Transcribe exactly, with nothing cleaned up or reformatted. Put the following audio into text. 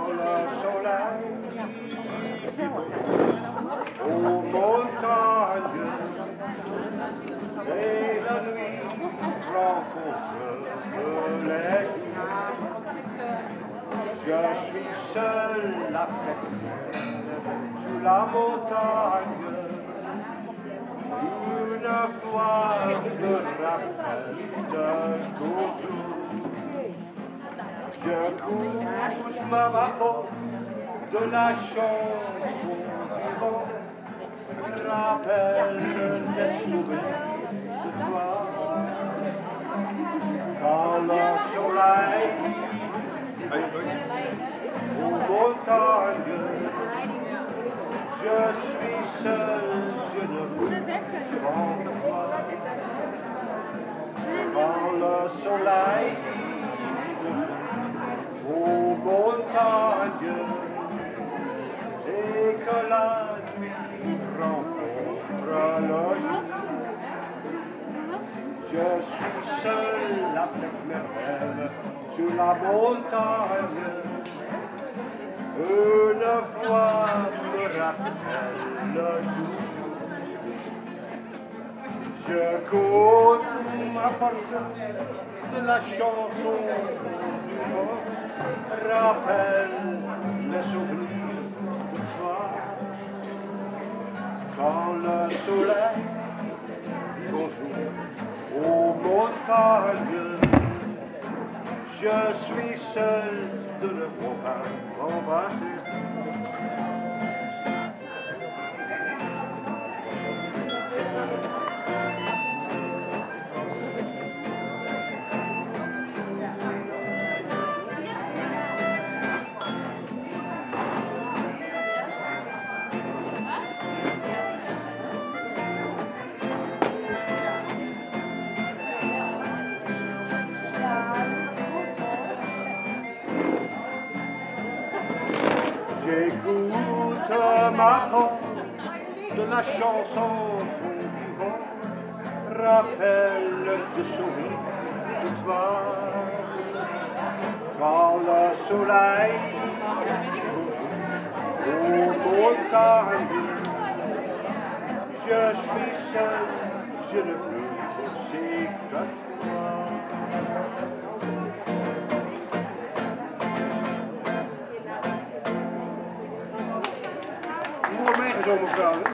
Quand le soleil aux montagnes et la nuit rencontre les jours. Je suis seul avec sous la montagne. Une voix me rappelle toujours. J'écoute ma voix de la chanson du vent, rappelle les souvenirs de toi. Quand le soleil aux montagnes, je suis seul, je ne comprends pas. Quand le soleil aux montagnes et que la nuit rencontre le jour, je suis seul avec mes rêves sur la montagne. Une voix me rappelle toujours. J'écoute ma porte de la chanson du vent, rappelle les souvenirs de toi. Quand le soleil bonjour aux montagnes, je suis seul de ne pas m'embrasser. J'écoute ma voix de la chanson son vivant, rappelle de sourire de toi. Quand le soleil aux montagnes, je suis seul, je ne veux penser que toi. Hoe meer gezongen vrouwen?